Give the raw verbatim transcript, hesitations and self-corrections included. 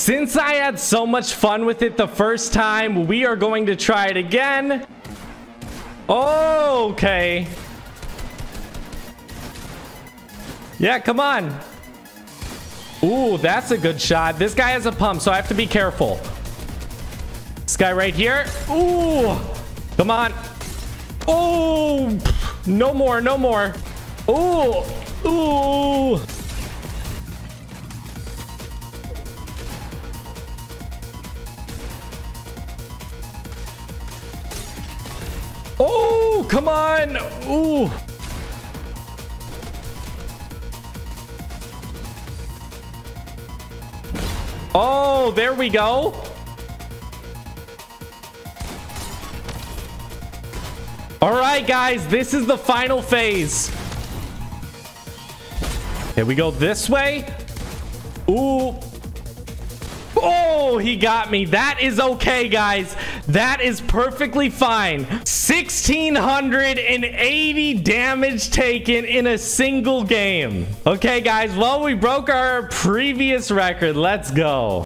Since I had so much fun with it the first time, we are going to try it again. Okay. Yeah, come on. Ooh, that's a good shot. This guy has a pump, so I have to be careful. This guy right here. Ooh, come on. Oh, no more, no more. Ooh, ooh. Oh, come on. Ooh. Oh, there we go. All right, guys, this is the final phase. Here we go this way. Ooh. Oh, he got me. That is okay, guys. That is perfectly fine. one thousand six hundred eighty damage taken in a single game. Okay, guys. Well, we broke our previous record. Let's go.